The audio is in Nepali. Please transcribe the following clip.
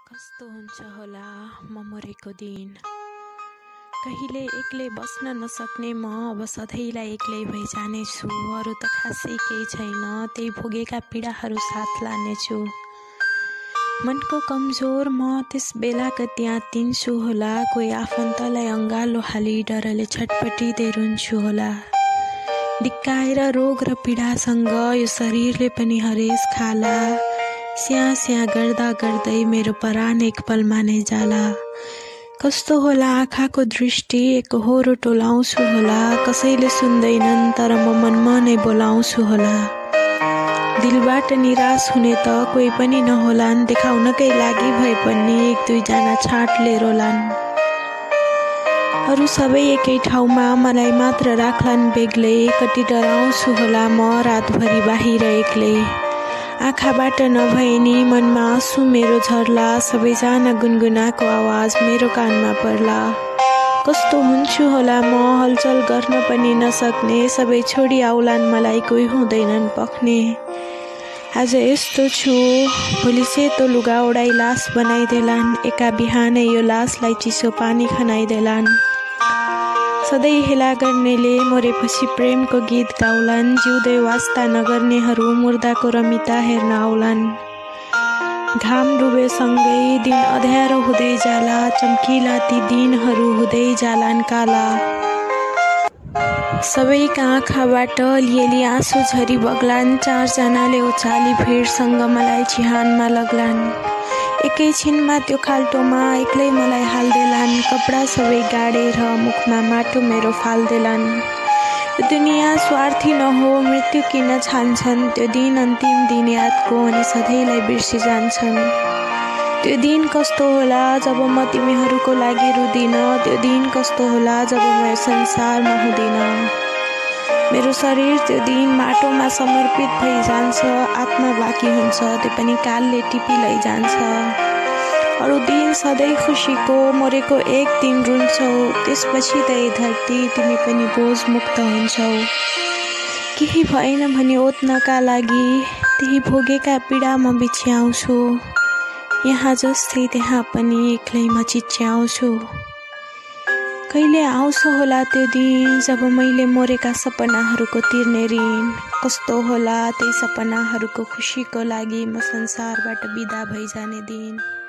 कस्तो हुन्छ होला म मरेको दिन। कहिले एक्लै बस्न नसक्ने म अब सधैँलाई एक्लै भइजानेछु। अरू त खासै केही छैन, त्यही भोगेका पीडाहरू साथ लानेछु। मनको कमजोर म त्यस बेलाका त्यहाँ तिन्छु होला। कोही आफन्तलाई अङ्गालो हाली डरले छटपटिँदै रुन्छु होला। डिक्काएर रोग र पीडासँग यो शरीरले पनि हरेस खाला। स्याँ स्याँ गर्दा गर्दै मेरो परान एक पलमा नै जाला। कस्तो होला आँखाको दृष्टि, एकहोरो टोलाउँछु होला। कसैले सुन्दैनन् तर म मनमा नै बोलाउँछु होला। दिलबाट निराश हुने त कोही पनि नहोलान्, देखाउनकै लागि भए पनि एक दुईजना छाटले रोलान्। अरू सबै एकै ठाउँमा, मलाई मात्र राख्लान् बेग्लै। कति डराउँछु होला म रातभरि बाहिर एक्लै। आँखाबाट नभए नि मनमा आँसु मेरो झर्ला। सबैजना गुनगुनाको आवाज मेरो कानमा पर्ला। कस्तो हुन्छु होला म हलचल गर्न पनि नसक्ने। सबै छोडी आउलान् मलाई, कोही हुँदैनन् पख्ने। आज यस्तो छु, भोलि सेतो लुगा ओढाई लास बनाइदेलान्। एका बिहानै यो लासलाई चिसो पानी खनाइदेलान्। सधैँ हेला गर्नेले मरेपछि प्रेमको गीत गाउलान्। जिउँदै वास्ता नगर्नेहरू मुर्दाको रमिता हेर्न आउलान्। घाम डुबेसँगै दिन अँध्यारो हुँदै जाला। चम्किला ती दिनहरू हुँदै जालान् काला। सबैका आँखाबाट लिएली आँसु झरी बग्लान्। चारजनाले उचाली भिडसँग मलाई चिहानमा लग्लान्। एकैछिनमा त्यो खाल्टोमा एक्लै मलाई हाल्देलान्। कपडा सबै गाडेर मुखमा माटो मेरो फाल्देलान्। दुनियाँ स्वार्थी नहो, मृत्यु किन छान्छन्। त्यो दिन अन्तिम दिन यादको अनि सधैँलाई बिर्सी जान्छन्। त्यो दिन कस्तो होला जब म तिमीहरूको लागि रुदिन। त्यो दिन कस्तो होला जब म यो संसारमा हुँदिन। मेरो शरीर त्यो दिन माटोमा समर्पित भइजान्छ। आत्मा बाँकी हुन्छ, त्यो पनि कालले टिपी लैजान्छ। अरू दिन सधैँ खुसीको, मरेको एक दिन रुन्छौ। त्यसपछि त ए धरती तिमी पनि बोझ मुक्त हुन्छौ। केही भएन भने ओत्नका लागि त्यही भोगेका पीडा म बिछ्याउँछु। यहाँ जस्तै त्यहाँ पनि एक्लै म चिच्याउँछु। कहिले आउँछ होला त्यो दिन जब मैले मरेका सपनाहरूको तिर्ने ऋण। कस्तो होला त्यही सपनाहरूको खुसीको लागि म संसारबाट बिदा भइजाने दिन।